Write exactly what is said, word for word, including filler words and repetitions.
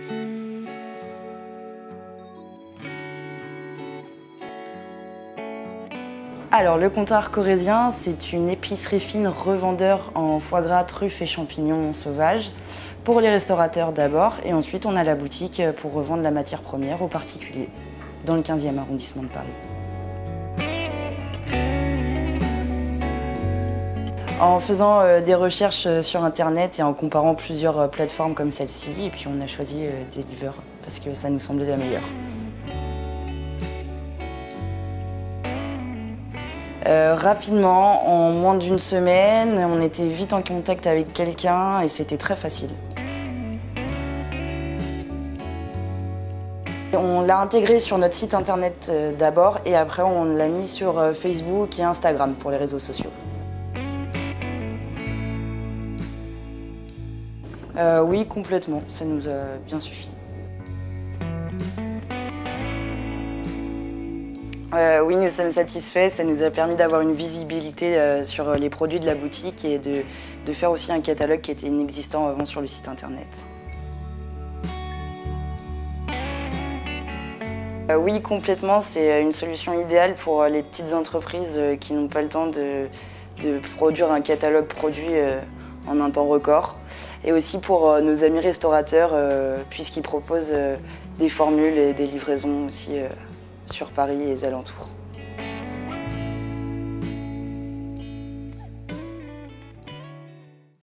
Alors, le comptoir corrézien, c'est une épicerie fine revendeur en foie gras, truffes et champignons sauvages pour les restaurateurs d'abord, et ensuite on a la boutique pour revendre la matière première aux particuliers dans le quinzième arrondissement de Paris. En faisant euh, des recherches sur internet et en comparant plusieurs euh, plateformes comme celle-ci, et puis on a choisi euh, Deliverr parce que ça nous semblait la meilleure. Euh, rapidement, en moins d'une semaine, on était vite en contact avec quelqu'un et c'était très facile. On l'a intégré sur notre site internet euh, d'abord et après on l'a mis sur euh, Facebook et Instagram pour les réseaux sociaux. Euh, oui, complètement, ça nous a bien suffi. Euh, oui, nous sommes satisfaits, ça nous a permis d'avoir une visibilité euh, sur les produits de la boutique et de, de faire aussi un catalogue qui était inexistant avant sur le site internet. Euh, oui, complètement, c'est une solution idéale pour les petites entreprises qui n'ont pas le temps de, de produire un catalogue produit euh, en un temps record. Et aussi pour euh, nos amis restaurateurs, euh, puisqu'ils proposent euh, des formules et des livraisons aussi euh, sur Paris et les alentours.